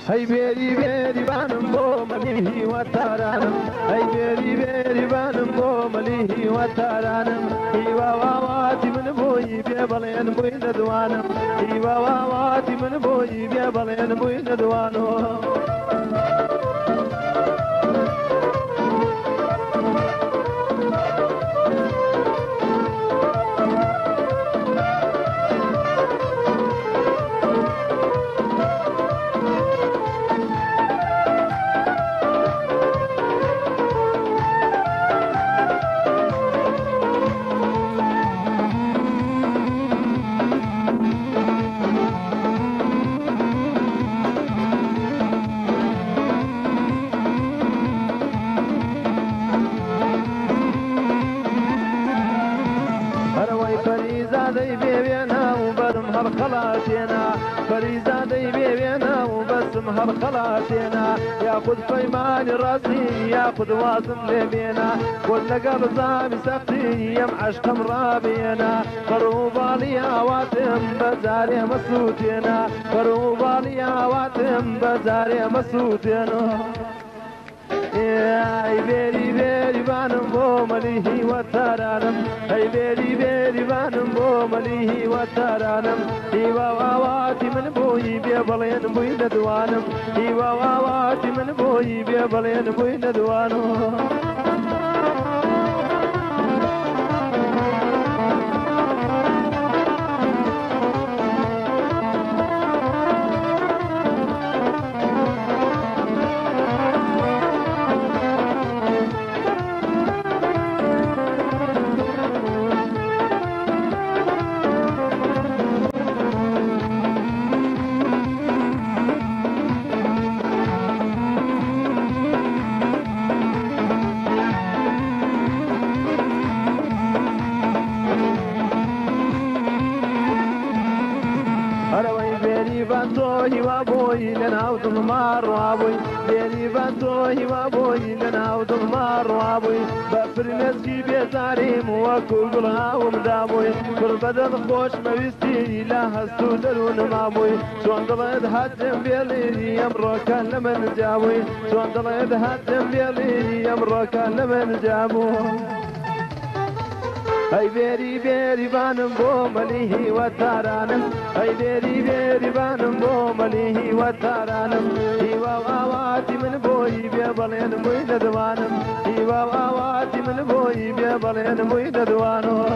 هەی بێری بێریبانم بۆ مەلیهی وەتارانم هەی بێری بێریبانم بۆ مەلیهی وەتارانم هیواواواتی من بۆی بێ بەڵێن بووی نەدوانم هیواواواتی من بۆی بێ بەڵێن بووی نەدوانەوە فریزادەی بێوێنە و بەرم هەڵخەڵاتێنە فریزادەی بێوێنە و بەسم هەڵخەڵاتێنە یاخود فەیمانی ڕاستی یاخود وازم لێبێنە خۆت لەگەڵ زامی سەختی ئەم عەشقم ڕابێنە بەڕووباڵی هاواتم بەجارێ مەسووتێنە بەڕووباڵی هاواتم بەجارێ مەسووتێنە ئەی بێری بێریبانم بۆ مەلیهی وەتارانم ئەی بێری بێریبانم بۆ مەلیهی وەتارانم هیواواواتی من بۆی بێ بەڵێن بووی نەدوانم هیواواواتی من بۆی بێ بەڵێن بووی نەدوانەوە بێریبان تۆ هیوا بۆی لە ناو دڵما ڕوابووی بێریبان تۆ هیوا بۆی لە ناو دڵما ڕوابووی بە فرمێسکی بێزاریم وەکو گوڵ هاوم دابووی پڕ بەدەڵ خۆش مەویستی لە هەست و دەروونما بووی چۆن دڵێت هاتم بێڵێری ئەمڕۆکە لە من جابووی چۆن دڵێت هاتم بێڵێری ئەمڕۆکە لە من جابوو ئەی بێری بێریبانم بۆ مەلیهی وەتارانم ئەی بێری بێریبانم بۆ مەلیهی وەتارانم هیواواواتی من بۆی بێ بەڵێن بووی نەدوانم هیواواواتی من بۆی بێ بەڵێن بووی نەدوانەوە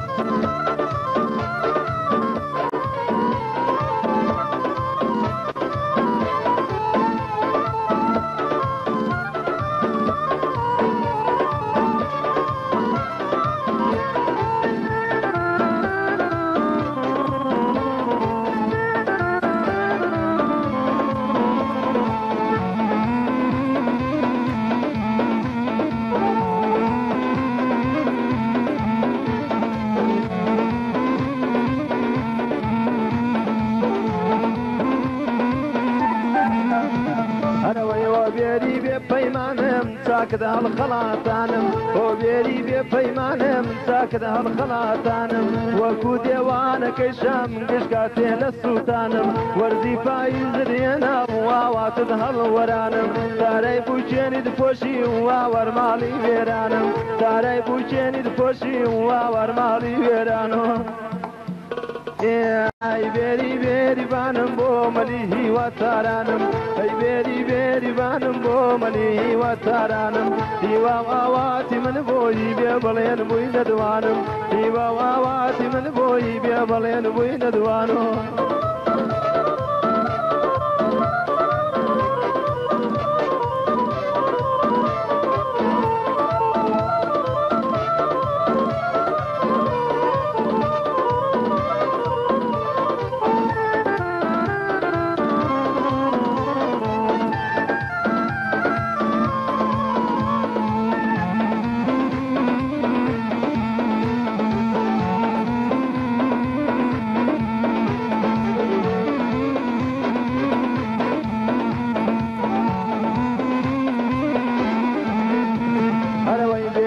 بێری بێ پەیمانم چاکت هەڵخەڵاتانم بۆ بێری بێ پەیمانم چاکت هەڵخەڵاتانم وەکو دێوانەکەی شەم گشتکاتێ لە سووتانم وەرزی پاییزرێنە واواتت هەڵوەرانم دارەی بووچێنی دپۆشی واوەرماڵی وێرانم دارەی بووچێنی دپۆشی واوەرماڵی وێرانەوە ئەی بێری بێریبانم بۆ مەلیهی وەتارانم ئەی بێری بێریبانم بۆ مەلیهی وەتارانم هیواواواتی من بۆی بێ بەڵێن بووی نەدوانم هیواواواتی من بۆی بێ بەڵێن بووی نەدوانەوە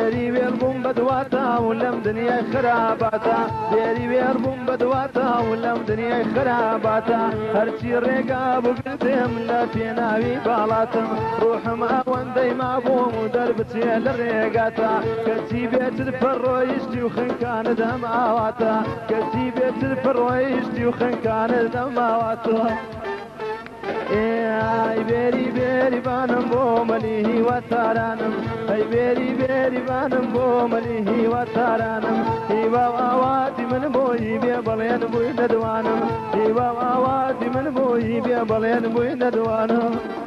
بدواتا ولم دنيا خراباتا بيري بيربون بدواتا ولم لەم دنیای خراباتە هەرچی ڕێگا بگرتم لە پێناوی باڵاتم ڕوحم ئەوەندەی مابووم و دەربچێ لە ڕێگاتە کەچی بێتر پەڕۆیشتی و خنکانت هەم ئاواتە کەچی بێتر پەڕۆیشتی و خنکانت هەم ئاواتە ئای بێری بێریبانم بۆ مەلی هیوەتارانم ئەی بێریبانم بۆ مەلی هیوەتارانم هیواو ئاواتی من بۆی بێ بەڵێن بووی نەدوانم هیواو ئاواتی من بۆی بێ بەڵێن بووی نەدوانم